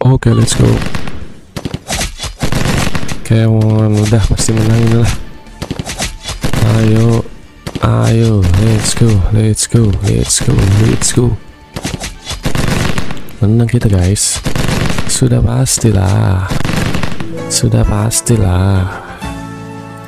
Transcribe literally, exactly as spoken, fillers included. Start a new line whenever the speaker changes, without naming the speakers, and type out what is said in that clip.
Oke, let's go. Come on, udah pasti menang ini lah. Ayo, ayo, let's go, let's go, let's go, let's go. Menang kita guys. Sudah pastilah, sudah pastilah.